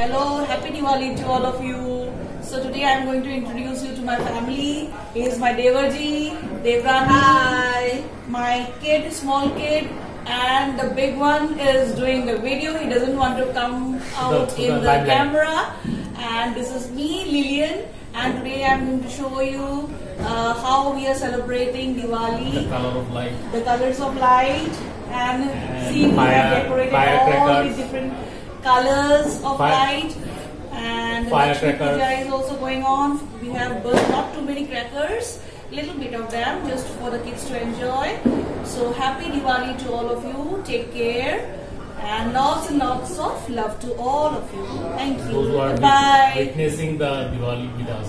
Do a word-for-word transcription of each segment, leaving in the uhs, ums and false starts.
Hello, happy Diwali to all of you. So today I am going to introduce you to my family. He is my Devarji, Devrani. Hi. My kid, small kid, and the big one is doing the video. He doesn't want to come out the, in the, the camera. And this is me, Lillian. And today I am going to show you uh, how we are celebrating Diwali. The color of light. The colors of light. And, and see, we have decorated all the different colors of fire, light. And the Lakshmi Puja is also going on. We have burnt not too many crackers, little bit of them just for the kids to enjoy. So happy Diwali to all of you. Take care. And lots and lots of love to all of you. Thank you. Those who are Bye. witnessing the Diwali with us.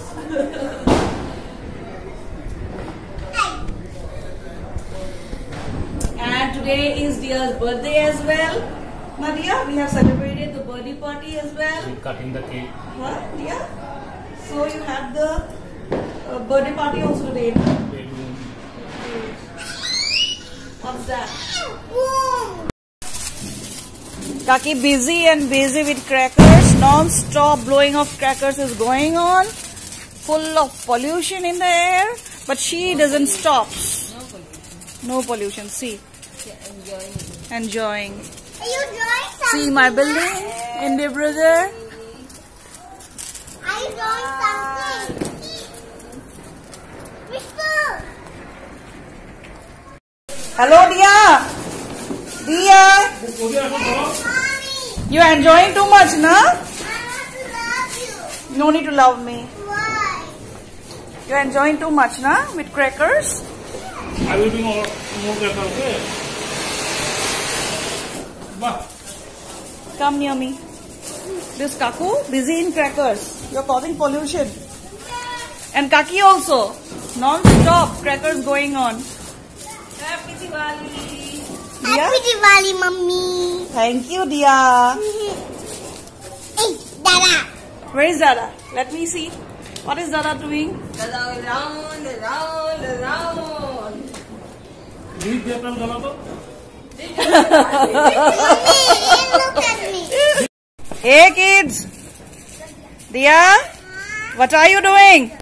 And today is Dia's birthday as well. Nadia, we have celebrated the birthday party as well. We're cutting the cake. What, Dia? So you have the uh, birthday party also today. What's that? Kaki busy and busy with crackers. Non-stop blowing of crackers is going on. Full of pollution in the air. But she doesn't stop. No pollution. See. Enjoying. Enjoying. Are you drawing something? See my building in the brother. Are you drawing something? Mister! Hello, Dia. Dia. You are enjoying too much, na? I want to love you. No need to love me. Why? You are enjoying too much, na? With crackers. I will bring more, more crackers, okay? Come near me. This Kaku busy in crackers. You're causing pollution. And Kaki also. Non-stop crackers going on. Happy Diwali. Dia? Happy Diwali, Mummy. Thank you, Dia. Hey, Dada. Where is Dada? Let me see. What is Dada doing? Dada round, round, round. Leave the apple, Dada. Look at me. Hey kids. Dia, what are you doing?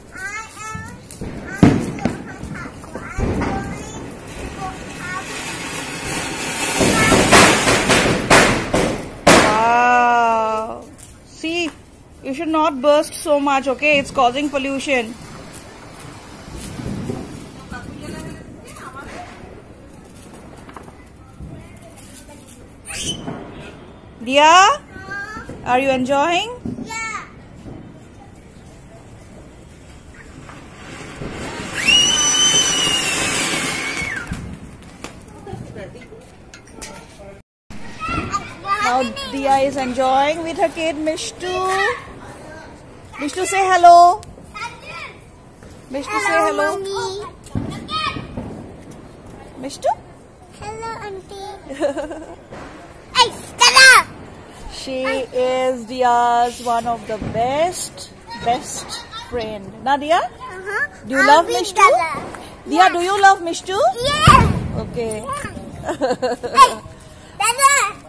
Wow. See, you should not burst so much, okay? It's causing pollution. Dia, are you enjoying? Yeah. Now Dia is enjoying with her kid Mishtu. Mishtu, say hello. Mishtu, say hello. Mommy. Mishtu? Hello, Auntie. Hey, Dada. She is Dia's one of the best, best friend. Nadia, Uh-huh. do you love Mishtu? Dada. Dia, do you love Mishtu? Yes. Okay. Hey, Dada.